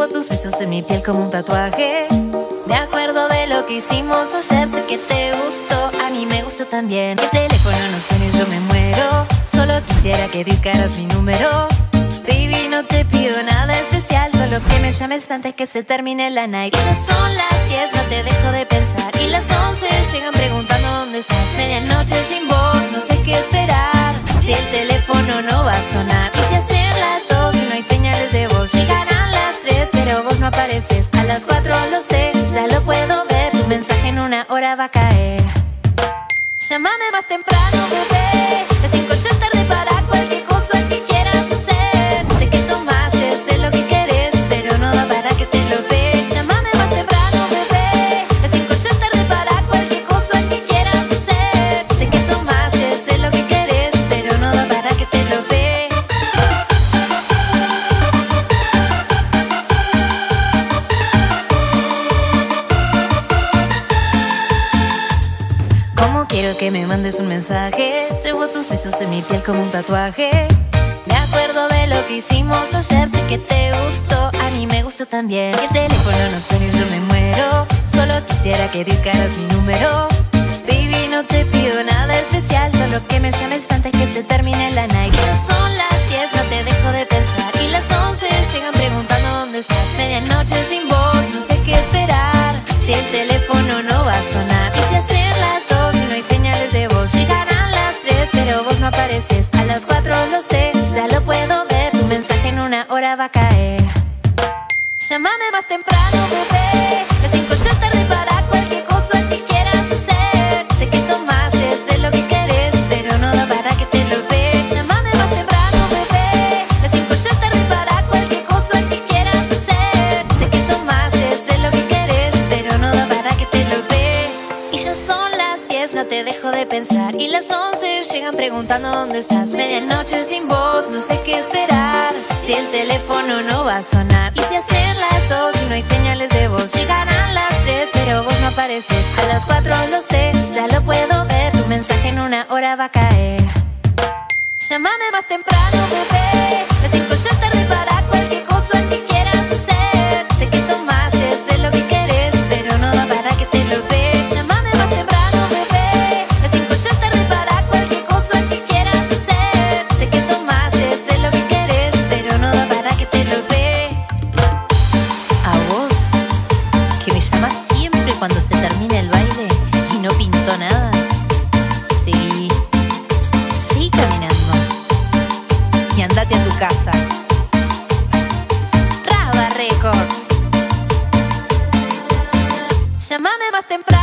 Llevo tus besos en mi piel como un tatuaje. Me acuerdo de lo que hicimos ayer, sé que te gustó, a mí me gustó también. El teléfono no suena y yo me muero, solo quisiera que discaras mi número. Baby, no te pido nada especial, solo que me llames antes que se termine la night. Ya son las 10, no te dejo de pensar, y las 11 llegan preguntando dónde estás. Medianoche sin voz, no sé qué esperar, si el teléfono no va a sonar. Y si hacen las 2 y no hay señales de voz, llegarán las 3, pero vos no apareces. A las 4 lo sé, ya lo puedo ver, tu mensaje en una hora va a caer. Llámame más temprano, bebé, las 5 ya es tarde para cualquier cosa que quieras hacer. Sé que tomaste, sé lo que querés, pero no da para que te lo dé. Llámame más temprano, bebé, las 5 ya es tarde para cualquier cosa que quieras hacer. Sé que tomaste, sé lo que querés, pero no da para que te lo dé. ¿Cómo quiero que me mandes un mensaje? Llevo tus besos en mi piel como un tatuaje. Me acuerdo de lo que hicimos ayer, sé que te gustó, a mí me gustó también. El teléfono no suena y yo me muero, solo quisiera que discaras mi número. Baby, no te pido nada especial, solo que me llames antes que se termine la night. Ya son las 10, no te dejo de pensar, y las 11 llegan preguntando dónde estás. Medianoche sin voz, no sé qué esperar, si el teléfono no va a sonar. Y si hacen las 2 y no hay señales de voz, llegarán las 3, pero vos no apareces. A las 4 lo sé, ya lo puedo ver, tu mensaje en una hora va a caer. Llámame más temprano, bebé, las 5 ya es tarde para cualquier cosa que quieras hacer. Sé que tomaste, sé lo que querés, pero no da para que te lo dé. Llámame más temprano, bebé, las 5 ya es tarde para cualquier cosa que quieras hacer. Sé que tomaste, sé lo que querés, pero no da para que te lo dé. Y ya son las 10, no te dejo de pensar, y las 11 llegan preguntando dónde estás. Medianoche sin voz, no sé qué esperar, si el teléfono no va a sonar. Y si hacen las 2 y no hay señales de voz, llegarán las 3, pero vos no apareces. A las 4 lo sé, ya lo puedo ver, tu mensaje en una hora va a caer. Llámame más temprano, bebé, las 5 ya es tarde para cualquier cosa que quieras hacer. Sé que tomaste, sé lo que querés, pero no da para que te lo dé. Llámame más temprano, bebé, las 5 ya es tarde para cualquier cosa que quieras hacer. Sé que tomaste, sé lo que querés, pero no da para que te lo dé. A vos, que me llamas siempre cuando se termina el baile y no pintó nada. Seguí caminando y andate a tu casa. Raba Records. Llámame más temprano.